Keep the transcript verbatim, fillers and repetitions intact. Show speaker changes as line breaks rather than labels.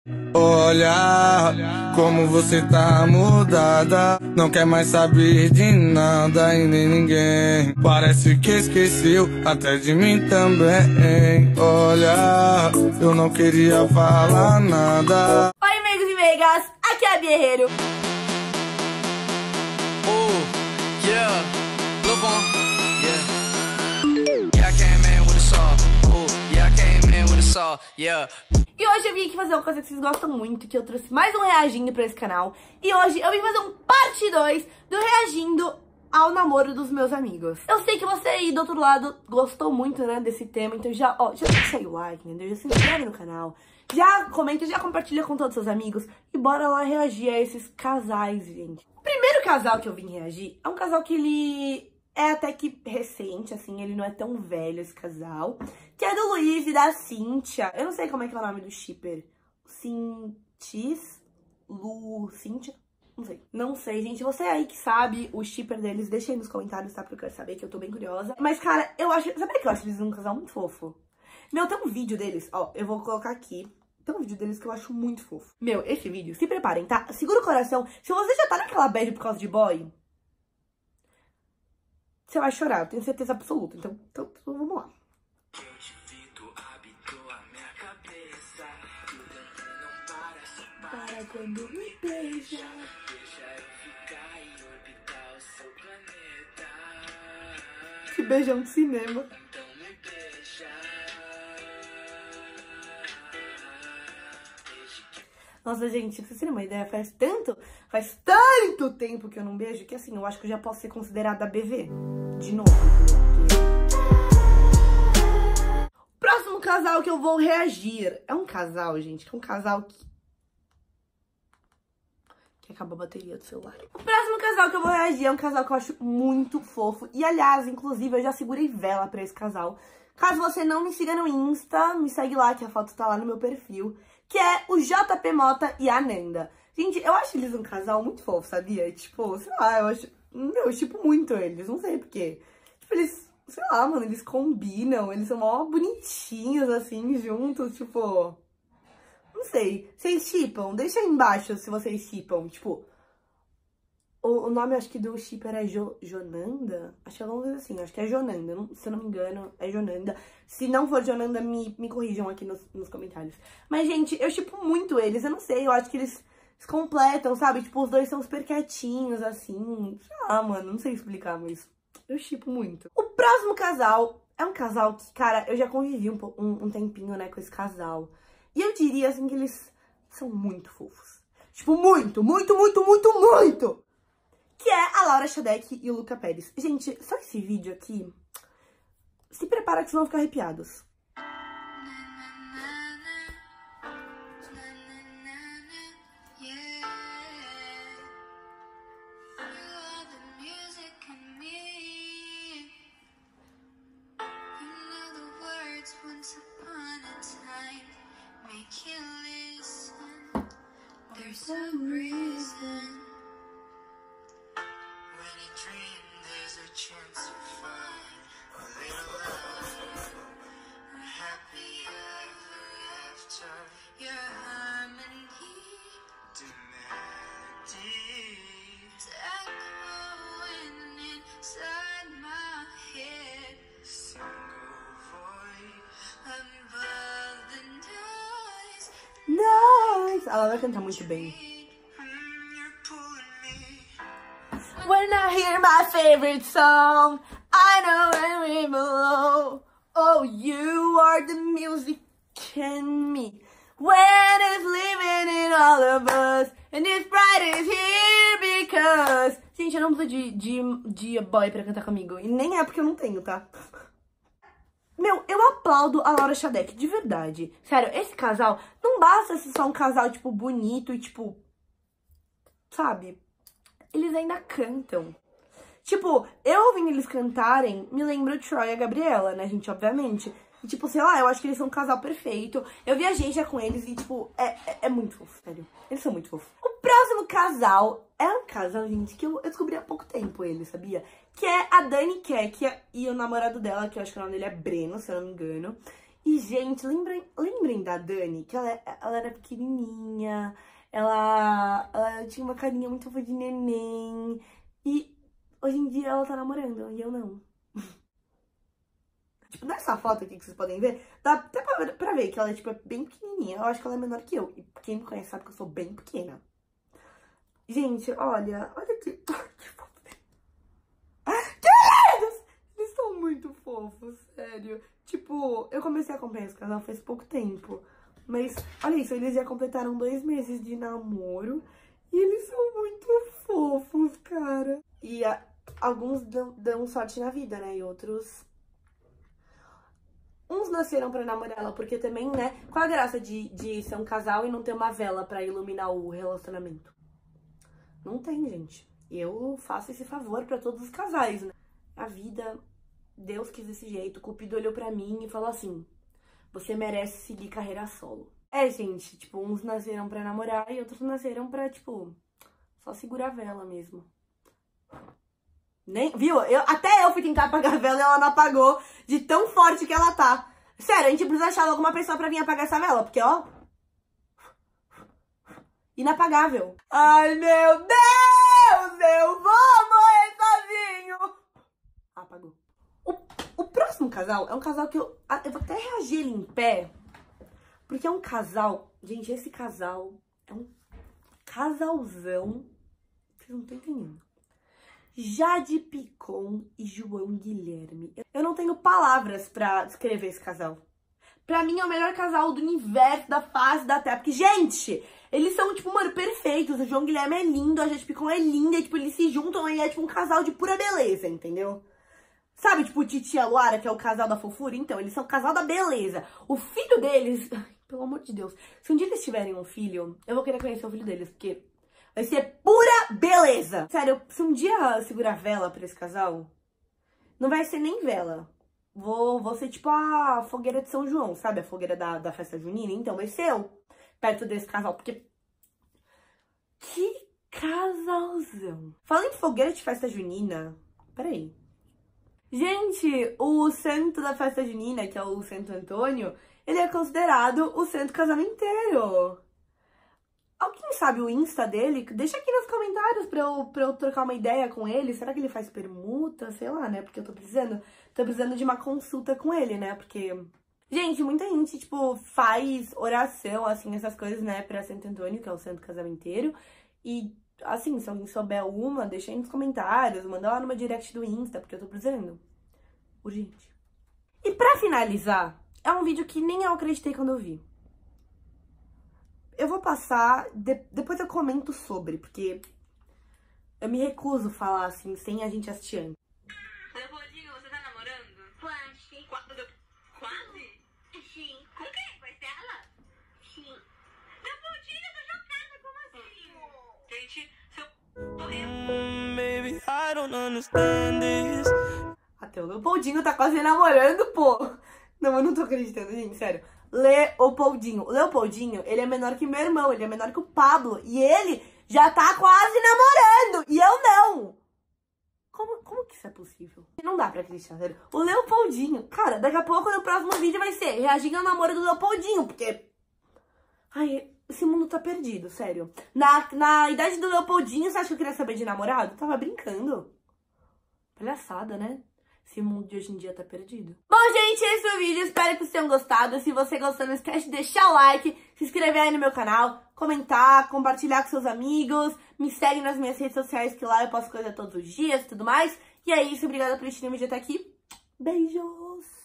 Olha como você tá mudada, não quer mais saber de nada e nem ninguém. Parece que esqueceu até de mim também. Olha, eu não queria falar nada.
Oi, amigos e amigas, aqui é a Guerreiro.
Oh, yeah, look on, yeah. Yeah, I came in with a saw. Oh, yeah, I came in with a saw, yeah.
E hoje eu vim aqui fazer uma coisa que vocês gostam muito, que eu trouxe mais um reagindo pra esse canal. E hoje eu vim fazer um parte dois do reagindo ao namoro dos meus amigos. Eu sei que você aí do outro lado gostou muito, né, desse tema, então já, ó, já deixa o like, entendeu? Já se inscreve no canal, já comenta, já compartilha com todos os seus amigos e bora lá reagir a esses casais, gente. O primeiro casal que eu vim reagir é um casal que ele é até que recente, assim, ele não é tão velho, esse casal, que é do Luiz e da Cíntia. Eu não sei como é que é o nome do shipper. Cintis? Lu... Cíntia? Não sei. Não sei, gente. Você aí que sabe o shipper deles, deixa aí nos comentários, tá? Porque eu quero saber, que eu tô bem curiosa. Mas, cara, eu acho... Sabe que eu acho eles um casal muito fofo? Meu, tem um vídeo deles, ó, eu vou colocar aqui. Tem um vídeo deles que eu acho muito fofo. Meu, esse vídeo, se preparem, tá? Segura o coração. Se você já tá naquela bad por causa de boy, você vai chorar, eu tenho certeza absoluta. Então, então, então vamos lá. Para quando me beija, deixa eu ficar e orbitar o seu planeta. Que beijão de cinema. Então me beija. Nossa, gente, pra vocês terem uma ideia, faz tanto, faz tanto tempo que eu não beijo, que assim, eu acho que eu já posso ser considerada B V. De novo. O próximo casal que eu vou reagir é um casal, gente, que é um casal que... que acabou a bateria do celular. O próximo casal que eu vou reagir é um casal que eu acho muito fofo. E, aliás, inclusive, eu já segurei vela pra esse casal. Caso você não me siga no Insta, me segue lá, que a foto tá lá no meu perfil. Que é o J P Mota e a Nanda. Gente, eu acho eles um casal muito fofo, sabia? Tipo, sei lá, eu acho... Meu, eu tipo muito eles, não sei porquê. Tipo, eles, sei lá, mano, eles combinam, eles são mó bonitinhos, assim, juntos, tipo... Não sei, vocês shippam? Deixa aí embaixo se vocês shippam, tipo... O, o nome, acho que do shipper é jo, Jonanda? Acho que é alguma coisa assim, acho que é Jonanda, não, se eu não me engano, é Jonanda. Se não for Jonanda, me, me corrijam aqui nos, nos comentários. Mas, gente, eu shippo muito eles, eu não sei, eu acho que eles se completam, sabe? Tipo, os dois são super quietinhos, assim. Ah, mano, não sei explicar, mas eu shippo muito. O próximo casal é um casal que, cara, eu já convivi um, um, um tempinho, né, com esse casal. E eu diria, assim, que eles são muito fofos. Tipo, muito, muito, muito, muito, muito! Que é a Laura Shadek e o Luca Pérez. Gente, só esse vídeo aqui, se prepara que vocês vão ficar arrepiados. There's a reason. When you dream, there's a chance to find a little love, a happy ever after. Your harmony demanding echoing inside my head. Single voice above the noise. Noise. Ela vai cantar muito bem. When I hear my favorite song, I know where we belong. Oh, you are the music in me. When it's living in all of us, and it's bright is here because... Gente, eu não preciso de, de, de boy pra cantar comigo. E nem é porque eu não tenho, tá? Meu, eu aplaudo a Laura Shadek, de verdade. Sério, esse casal, não basta ser só um casal, tipo, bonito e, tipo... Sabe? Eles ainda cantam. Tipo, eu ouvindo eles cantarem, me lembro de Troy e a Gabriela, né, gente, obviamente. E, tipo, sei lá, eu acho que eles são um casal perfeito. Eu viajei já com eles e, tipo, é, é, é muito fofo, sério. Eles são muito fofos. O próximo casal é um casal, gente, que eu, eu descobri há pouco tempo ele, sabia? Que é a Dani Kekia e o namorado dela, que eu acho que o nome dele é Breno, se eu não me engano. E, gente, lembrem, lembrem da Dani, que ela, ela era pequenininha, ela, ela tinha uma carinha muito fofa de neném. E hoje em dia ela tá namorando, e eu não. Tipo, nessa foto aqui que vocês podem ver, dá até pra, pra ver que ela é, tipo, é bem pequenininha. Eu acho que ela é menor que eu. E quem me conhece sabe que eu sou bem pequena. Gente, olha, olha que... Que fofo. Queridos! Eles são muito fofos, sério. Tipo, eu comecei a acompanhar esse casal faz pouco tempo. Mas, olha isso, eles já completaram dois meses de namoro. E eles são muito fofos, cara. E a, alguns dão, dão sorte na vida, né? E outros... Uns nasceram pra namorar ela, porque também, né? Qual a graça de, de ser um casal e não ter uma vela pra iluminar o relacionamento? Não tem, gente. Eu faço esse favor pra todos os casais, né? A vida, Deus quis desse jeito. O Cupido olhou pra mim e falou assim: você merece seguir carreira solo. É, gente, tipo, uns nasceram pra namorar e outros nasceram pra, tipo, só segurar a vela mesmo. Nem, viu? Eu, até eu fui tentar apagar a vela e ela não apagou de tão forte que ela tá. Sério, a gente precisa achar alguma pessoa pra vir apagar essa vela, porque, ó... inapagável. Ai, meu Deus! Eu vou morrer sozinho! Apagou. O, o próximo casal é um casal que eu... Eu vou até reagir ele em pé, porque é um casal... Gente, esse casal é um casalzão. Vocês não estão entendendo. Jade Picon e João Guilherme. Eu não tenho palavras pra descrever esse casal. Pra mim é o melhor casal do universo, da face da Terra. Porque, gente, eles são, tipo, mano, perfeitos. O João Guilherme é lindo, a Jade Picon é linda. E, tipo, eles se juntam e é, tipo, um casal de pura beleza, entendeu? Sabe, tipo, o Titi e a Luara, que é o casal da fofura? Então, eles são o casal da beleza. O filho deles... Ai, pelo amor de Deus. Se um dia eles tiverem um filho, eu vou querer conhecer o filho deles, porque... vai ser pura beleza. Sério, se um dia eu segurar vela pra esse casal, não vai ser nem vela. Vou, vou ser tipo a fogueira de São João, sabe? A fogueira da, da festa junina. Então vai ser eu, perto desse casal. Porque... que casalzão. Falando em fogueira de festa junina... Peraí. Gente, o santo da festa junina, que é o Santo Antônio, ele é considerado o santo casamenteiro. Alguém sabe o Insta dele? Deixa aqui nos comentários pra eu, pra eu trocar uma ideia com ele. Será que ele faz permuta? Sei lá, né? Porque eu tô precisando, tô precisando de uma consulta com ele, né? Porque, gente, muita gente, tipo, faz oração, assim, essas coisas, né? Pra Santo Antônio, que é o santo casamenteiro. E, assim, se alguém souber uma, deixa aí nos comentários. Manda lá numa direct do Insta, porque eu tô precisando. Urgente. E pra finalizar, é um vídeo que nem eu acreditei quando eu vi. Eu vou passar, de, depois eu comento sobre, porque eu me recuso a falar assim, sem a gente assistir antes.
Leopoldinho, você tá namorando? Quase. Quase? Quase? Sim. Com quem? Com a Estela? Sim. Leopoldinho, eu tô chocada, como assim? Gente, se eu morrer...
Baby, I don't understand this.
Até o Leopoldinho tá quase namorando, pô. Não, eu não tô acreditando, gente, sério. Leopoldinho. O Leopoldinho, ele é menor que meu irmão, ele é menor que o Pablo. E ele já tá quase namorando. E eu não. Como, como que isso é possível? Não dá pra acreditar, sério. O Leopoldinho. Cara, daqui a pouco no próximo vídeo vai ser reagindo ao namoro do Leopoldinho. Porque... ai, esse mundo tá perdido, sério. Na, na idade do Leopoldinho, você acha que eu queria saber de namorado? Tava brincando. Palhaçada, né? Esse mundo de hoje em dia tá perdido. Bom, gente, esse foi o vídeo. Espero que vocês tenham gostado. Se você gostou, não esquece de deixar o like, se inscrever aí no meu canal, comentar, compartilhar com seus amigos. Me segue nas minhas redes sociais, que lá eu posto coisa todos os dias e tudo mais. E é isso. Obrigada por assistir o vídeo até aqui. Beijos!